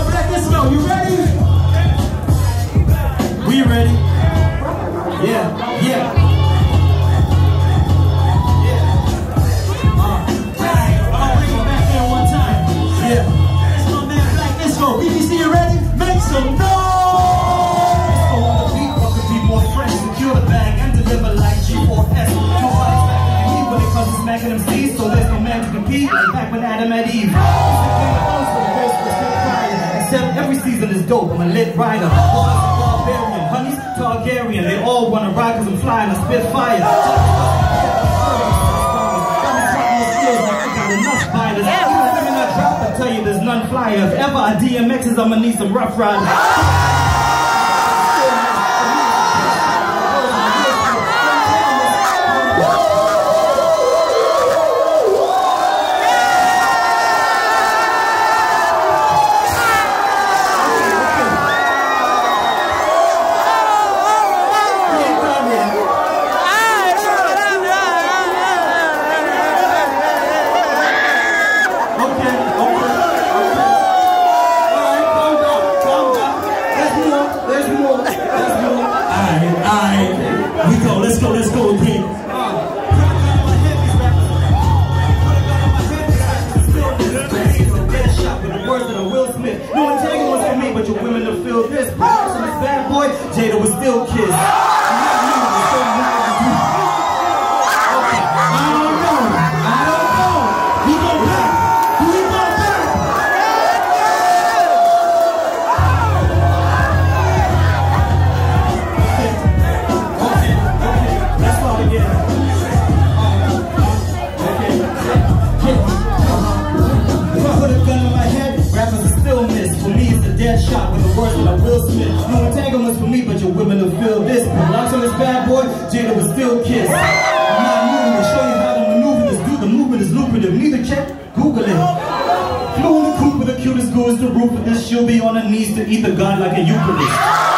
Black Disco, you ready? We ready? Yeah, yeah. I'll bring it back there one time. Yeah. It's my man Black Disco. BBC, you ready? Make some noise! On the beat, welcome be more friends. Secure the bag and deliver like G4S. Two bodies back in the heat when it comes to smacking them C's, so there's no man to compete. Like back when Adam had Eve. Except every season is dope. I'm a lit rider. Barbarian, honeys, Targaryen. They all wanna ride cause I'm flying. I spit fire. I tell you there's none flyer. If ever I DMX's, I'ma need some rough riders. Let's go again. Words that are Will Smith. No entanglements for me, but your women to feel this. This bad boy, Jada was still kissed. Shot with the words that I Will Smith. No entanglements for me, but your women will feel this. Locks on this bad boy, Jada was still kissed. I'm not moving to show you how to maneuver this. Dude, the movement is lucrative. Neither check, Google it. Flew in the coop with the cutest goose, the roof of this. She'll be on her knees to eat the God like a Eucharist.